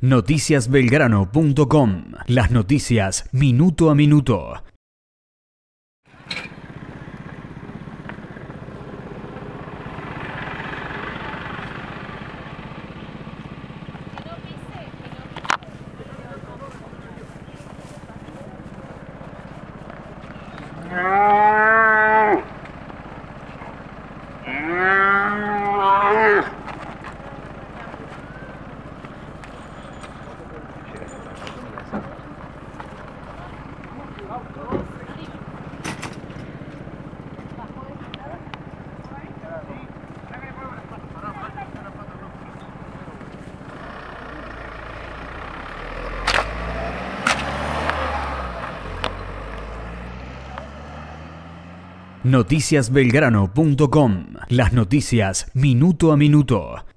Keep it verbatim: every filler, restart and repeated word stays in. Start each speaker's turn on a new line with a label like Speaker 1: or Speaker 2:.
Speaker 1: noticias belgrano punto com. Las noticias minuto a minuto. noticias belgrano punto com. Las noticias minuto a minuto.